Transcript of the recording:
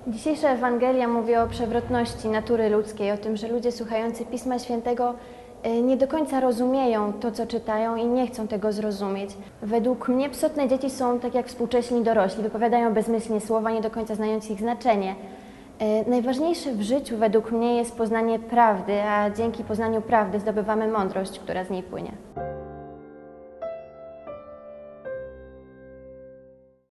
Dzisiejsza Ewangelia mówi o przewrotności natury ludzkiej, o tym, że ludzie słuchający Pisma Świętego nie do końca rozumieją to, co czytają i nie chcą tego zrozumieć. Według mnie psotne dzieci są tak jak współcześni dorośli, wypowiadają bezmyślnie słowa, nie do końca znając ich znaczenie. Najważniejsze w życiu według mnie jest poznanie prawdy, a dzięki poznaniu prawdy zdobywamy mądrość, która z niej płynie.